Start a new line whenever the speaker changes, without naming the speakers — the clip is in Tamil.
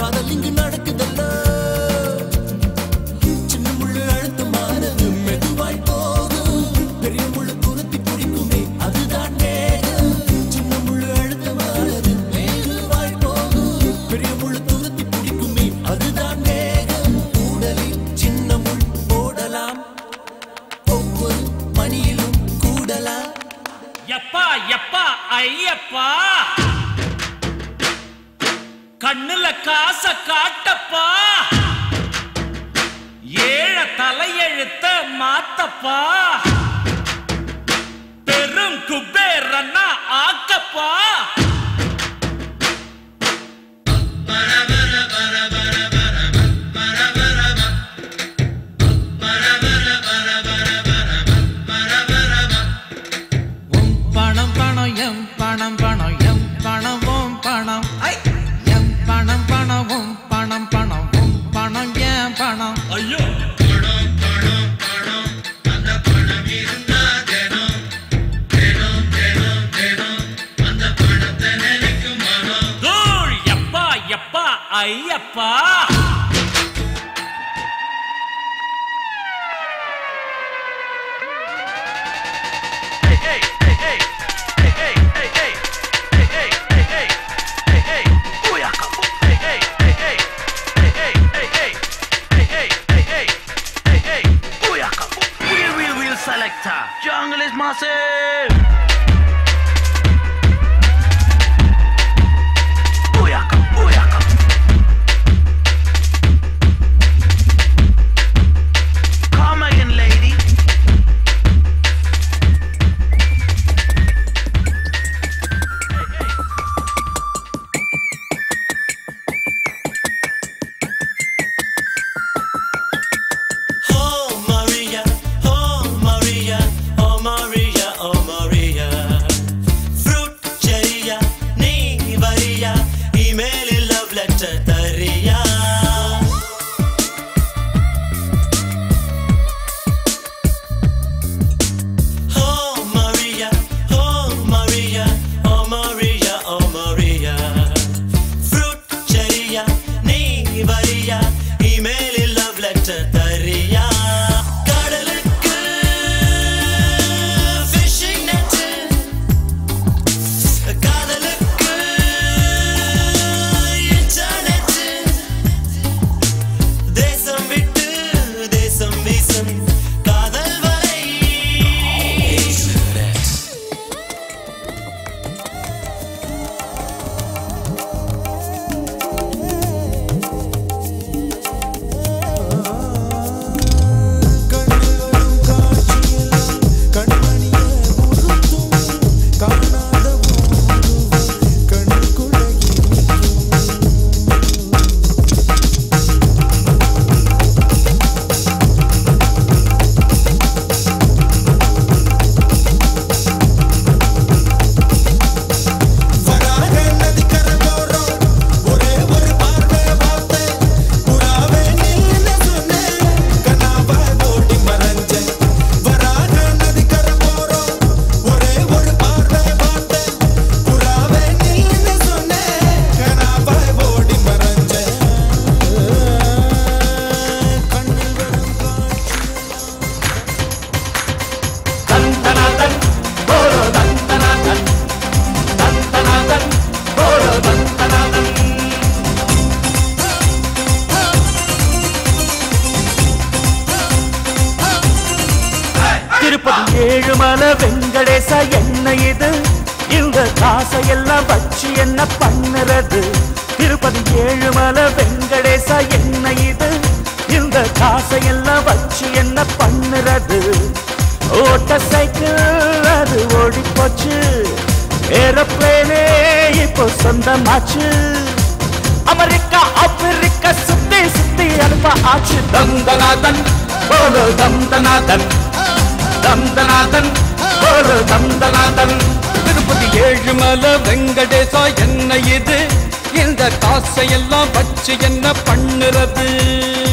காதல் இங்கு நடக்குதல்ல சின்ன முள்ளு அழுத்த மாறது மெதுவாய் போகும் பெரிய முள்ளு துரத்தி பிடிக்குமே அதுதான் வேகம் சின்ன முள்ளு அழுத்த மாறது மெதுவாய் போகும் பெரிய முள்ளு துரத்தி பிடிக்குமே அதுதான் வேகம் உடலில் சின்ன முள் போடலாம் ஒவ்வொரு மணியிலும் கூடலாம்
எப்பா எப்பா ஐயப்பா கண்ணுல காச காட்டப்பா ஏழ தலையெழுத்த மாத்தப்பா பெரும் குபேரன்னா ஆக்கப்பா
பணம் பணம் எம் பணம் பணம் எம் பணம் ஓம் பணம் எம் பணம் பணமும் பணம் பணமும் பணம் ஏன் பணம்
ஐயோ
பணம் பணம் பணம் அந்த பணம் இருந்தா தினம் தினம் தினம் தினம் அந்த பணத்தை நினைக்கும் மனம்
தூள் எப்பா எப்பா Ayyappa
Selector, jungle is massive. Booyaka, booyaka. Come again, lady.
Ezhumalai Venkatesa என்ன இது இந்த காசையெல்லாம் வச்சு என்ன பண்ணுறது திருப்பதி ஏழுமலை வெங்கடேச என்ன இது இந்த காசையெல்லாம் வச்சு என்ன பண்ணுறது ஓட்ட சைக்கிள் அது ஓடி போச்சு ஏரோப்ளேனே இப்போ சொந்தமாச்சு அமெரிக்கா ஆப்பிரிக்கா சுத்தி சுத்தி அனுப்ப ஆச்சு தந்தநாதன் போலோ தந்தநாதன் தந்தநாதன் போலோ தந்தநாதன்
திருப்பதி ஏழுமலை வெங்கடேசா என்ன இது இந்த காசையெல்லாம் வச்சு என்ன பண்ணுறது